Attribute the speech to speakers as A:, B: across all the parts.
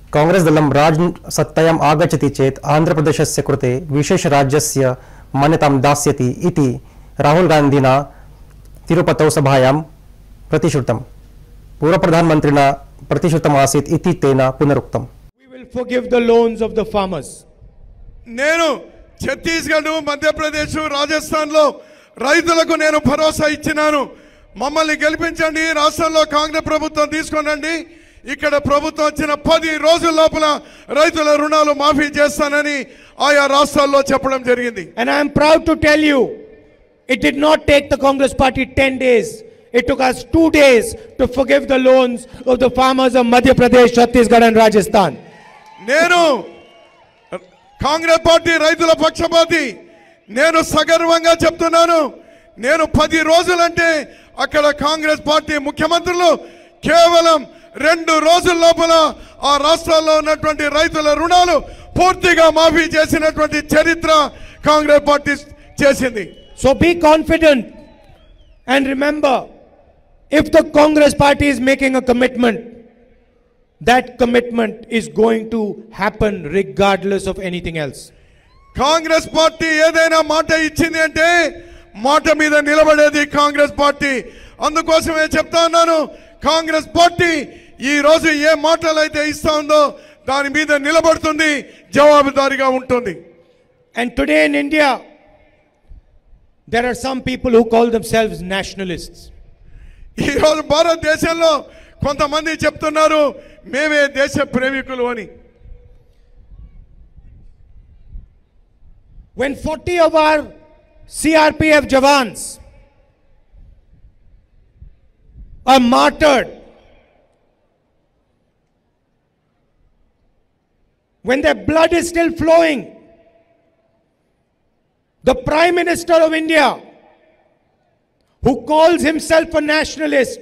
A: कांग्रेस दलं राजसत्तायाम् आगच्छति चेत् आन्ध्रप्रदेशस्य कृते विशेषराज्यस्य मान्यतां दास्यति इति राहुल गान्धिना तिरुपतौ सभायां प्रतिश्रुतं। पूर्वप्रधानमन्त्रिणा प्रतिश्रुतम् आसीत् इति तेन पुनरुक्तम्।
B: We will forgive the loans of the farmers.
C: నేను ఛత్తీస్గఢ్ మధ్యప్రదేశ్ రాజస్థాన్ లో రైతులకు నేను భరోసా ఇచ్చినాను, మమ్మల్ని గెలిపించండి, రాష్ట్రంలో కాంగ్రెస్ ప్రభుత్వం తీసుకొనండి, ఇక్కడ ప్రభుత్వం వచ్చిన 10 రోజుల లోపల రైతుల రుణాలు మాఫీ చేస్తానని ఆయా రాష్ట్రాల్లో చెప్పడం జరిగింది.
B: And I am proud to tell you, it did not take the Congress party 10 days. It took us 2 days to forgive the loans of the farmers of Madhya Pradesh, Chhattisgarh and Rajasthan.
C: నేను Congress party రైతుల పక్షపాతి, నేను సగర్వంగా చెప్తున్నాను, నేను 10 రోజులంటే అక్కడ Congress party ముఖ్యమంత్రులు కేవలం 2 రోజుల లోపల ఆ రాష్ట్రాల్లో ఉన్నటువంటి రైతుల రుణాలు పూర్తిగా మాఫీ చేసినటువంటి చరిత్ర కాంగ్రెస్ పార్టీ చేసింది.
B: So be confident and remember, if the Congress party is making a commitment, that commitment is going to happen regardless of anything else.
C: Congress party ఏదైనా మాట ఇచ్చింది అంటే మాట మీద నిలబడేది కాంగ్రెస్ పార్టీ. అందుకోసమే చెప్తా ఉన్నాను, కాంగ్రెస్ పార్టీ ఈ రోజు ఏ మాటలు అయితే ఇస్తా ఉందో దాని మీద నిలబడుతుంది, జవాబుదారీగా ఉంటుంది.
B: And today in India, there are some people who call themselves nationalists.
C: ఈ రోజు భారతదేశంలో కొంతమంది చెప్తున్నారు మేమే దేశ ప్రేమికులు అని.
B: When 40 of our CRPF jawans are martyred, when their blood is still flowing, the Prime Minister of India, who calls himself a nationalist,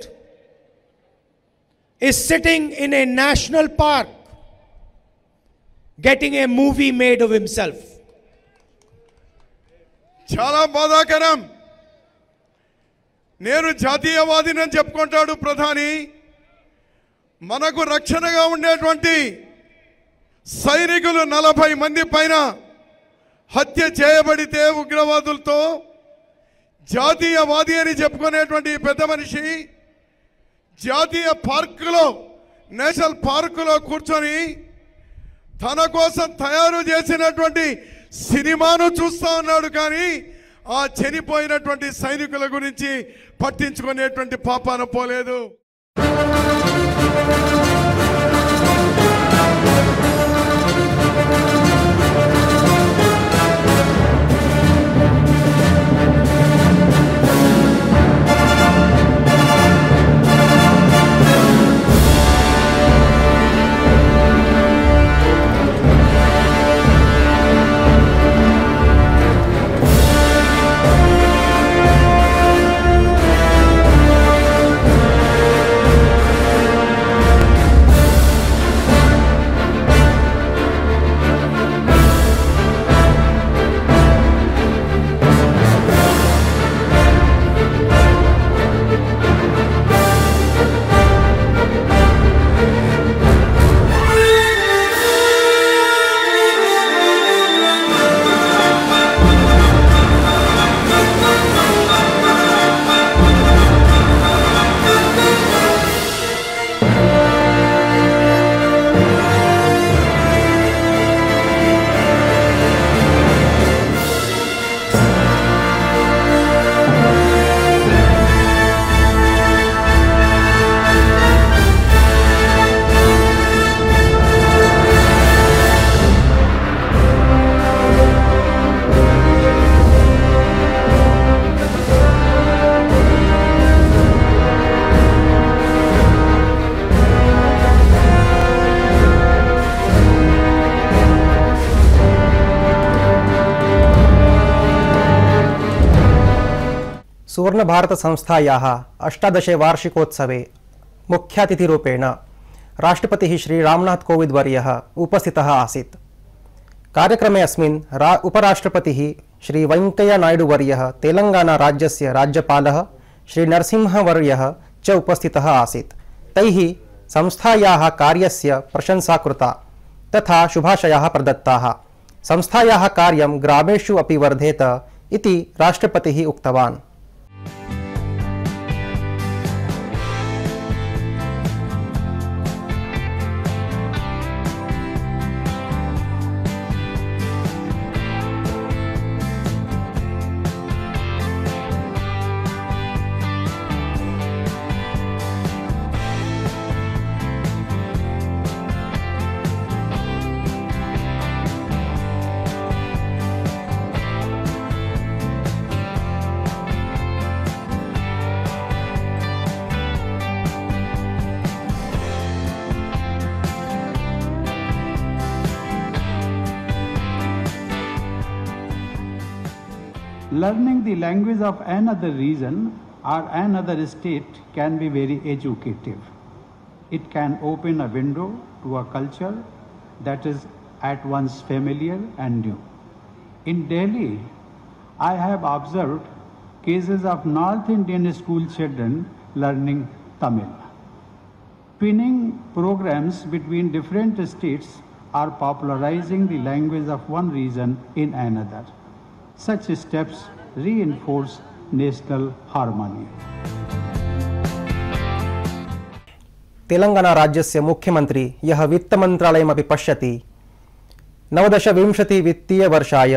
B: is sitting in a national park getting a movie made of himself.
C: చాలా బాధాకరం. నేను జాతీయవాదిని అని చెప్పుకుంటాడు ప్రధాని, మనకు రక్షణగా ఉండేటువంటి సైనికులు 40 మంది పైన హత్య చేయబడితే ఉగ్రవాదులతో జాతీయవాది అని చెప్పుకునేటువంటి పెద్ద మనిషి జాతీయ పార్కులో, నేషనల్ పార్కులో కూర్చొని తన కోసం తయారు చేసినటువంటి సినిమాను చూస్తా ఉన్నాడు, కానీ ఆ చనిపోయినటువంటి సైనికుల గురించి పట్టించుకునేటువంటి పాపాన పోలేదు.
A: सुवर्ण भारत संस्थायाः 18 वार्षिकोत्सवे मुख्यातिथिरूपेण राष्ट्रपतिः श्री रामनाथ कोविंद वर्यः उपस्थितः आसीत्। कार्यक्रमे अस्मिन् उपराष्ट्रपतिः श्री वेंकैया नायडू वर्यः, तेलंगाना राज्यस्य राज्यपालः श्री नरसिंह वर्यः च उपस्थितः आसीत्। तैः संस्थायाः कार्यस्य प्रशंसा कृता तथा शुभाशयाः प्रदत्ताः। संस्थायाः कार्यं ग्रामेषु अपि वर्धेत इति राष्ट्रपतिः उक्तवान्।
D: Learning the language of another region or another state can be very educative. It can open a window to a culture that is at once familiar and new. In Delhi, I have observed cases of North Indian school children learning Tamil. Twinning programs between different states are popularizing the language of one region in another. Such steps reinforce national harmony.
A: Telangana राज्यस्य मुख्यमंत्री यः वित्तमन्त्रालयमपि पश्यति 19-20 वित्तीयवर्षाय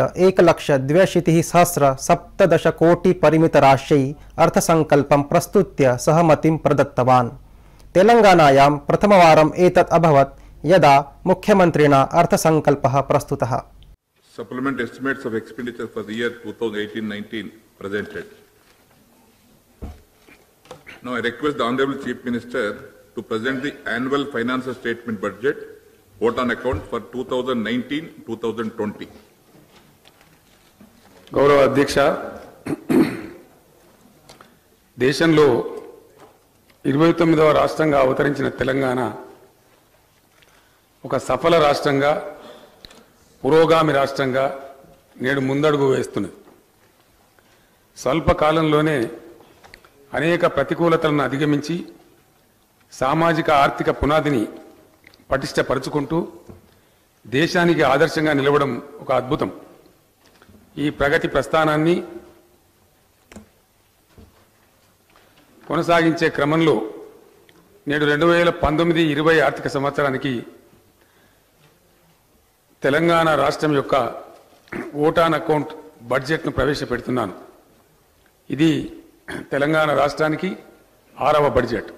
A: 1,82,017 कोटि परिमितराश्यै अर्थसंकल्पं प्रस्तुत्य सहमतिं प्रदत्तवान्। तेलंगानायां प्रथमवारम् एतत् अभवत् यदा मुख्यमन्त्रिणा अर्थसंकल्पः प्रस्तुतः।
E: Supplement estimates of expenditure for the year 2018-19 presented. Now I request the Honorable Chief Minister to present the annual financial statement budget, vote on account for 2019-2020.
F: గౌరవ అధ్యక్ష, దేశంలో 29వ రాష్ట్రంగా అవతరించిన తెలంగాణ ఒక సఫల రాష్ట్రంగా, పురోగామి రాష్ట్రంగా నేడు ముందడుగు వేస్తున్నది. స్వల్ప కాలంలోనే అనేక ప్రతికూలతలను అధిగమించి సామాజిక ఆర్థిక పునాదిని పటిష్టపరుచుకుంటూ దేశానికి ఆదర్శంగా నిలవడం ఒక అద్భుతం. ఈ ప్రగతి ప్రస్థానాన్ని కొనసాగించే క్రమంలో నేడు 2019-20 ఆర్థిక సంవత్సరానికి తెలంగాణ రాష్ట్రం యొక్క ఓట్ ఆన్ అకౌంట్ బడ్జెట్ను ప్రవేశపెడుతున్నాను. ఇది తెలంగాణ రాష్ట్రానికి 6వ బడ్జెట్.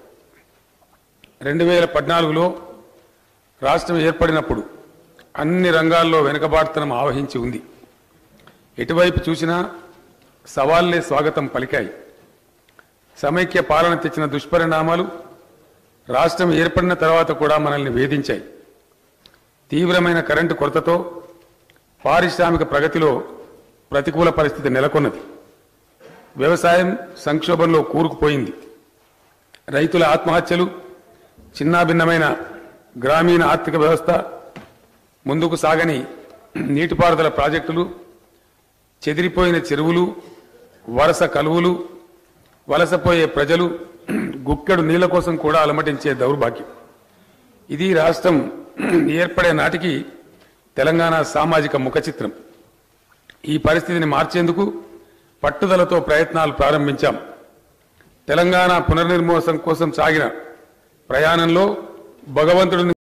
F: 2014లో రాష్ట్రం ఏర్పడినప్పుడు అన్ని రంగాల్లో వెనుకబాటుతనం ఆవహించి ఉంది. ఎటువైపు చూసినా సవాళ్లే స్వాగతం పలికాయి. సమైక్య పాలన తెచ్చిన దుష్పరిణామాలు రాష్ట్రం ఏర్పడిన తర్వాత కూడా మనల్ని వేధించాయి. తీవ్రమైన కరెంటు కొరతతో పారిశ్రామిక ప్రగతిలో ప్రతికూల పరిస్థితి నెలకొన్నది. వ్యవసాయం సంక్షోభంలో కూరుకుపోయింది. రైతుల ఆత్మహత్యలు, చిన్నాభిన్నమైన గ్రామీణ ఆర్థిక వ్యవస్థ, ముందుకు సాగని నీటిపారుదల ప్రాజెక్టులు, చెదిరిపోయిన చెరువులు, వలస కలువులు, వలసపోయే ప్రజలు, గుక్కెడు నీళ్ల కోసం కూడా అలమటించే దౌర్భాగ్యం. ఇది రాష్ట్రం ఏర్పడే నాటికి తెలంగాణ సామాజిక ముఖచిత్రం. ఈ పరిస్థితిని మార్చేందుకు పట్టుదలతో ప్రయత్నాలు ప్రారంభించాం. తెలంగాణ పునర్నిర్మాణం కోసం సాగిన ప్రయాణంలో భగవంతుడిని